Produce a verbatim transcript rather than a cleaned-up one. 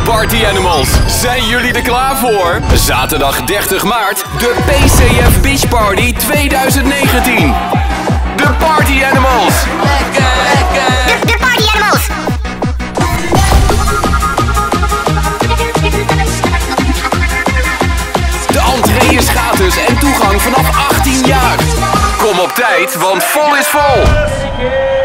Party Animals, zijn jullie er klaar voor? Zaterdag dertig maart, de P C F Beach Party twintig negentien. De Party Animals. Lekker, lekker. De, de Party Animals. De entree is gratis en toegang vanaf achttien jaar. Kom op tijd, want vol is vol.